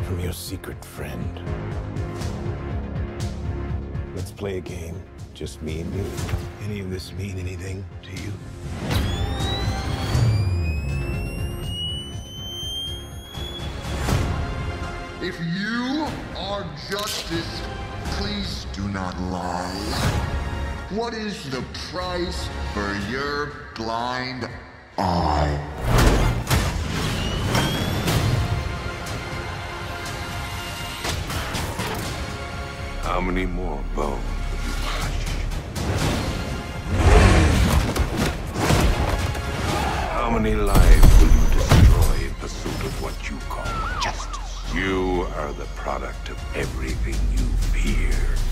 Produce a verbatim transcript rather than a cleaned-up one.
I'm your secret friend. Let's play a game. Just me and you. Any of this mean anything to you? If you are justice, please do not lie. What is the price for your blind eye? How many more bones will you crush? How many lives will you destroy in pursuit of what you call justice? You are the product of everything you feared.